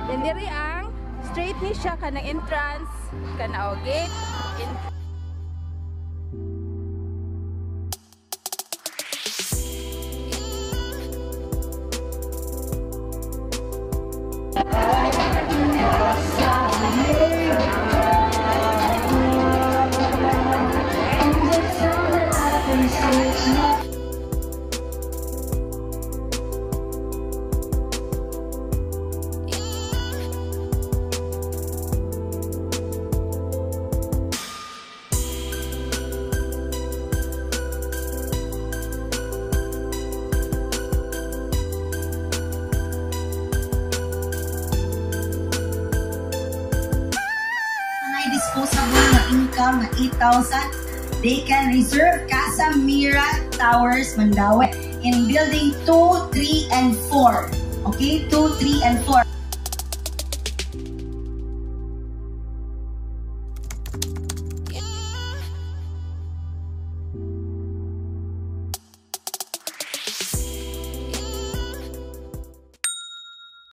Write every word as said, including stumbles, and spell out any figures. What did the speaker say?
Then diri ang straight ni siya kanang entrance kana o gate. In disposable na income na eight thousand, they can reserve Casa Mira Towers, Mandaue in building two, three, and four. Okay, two, three, and four.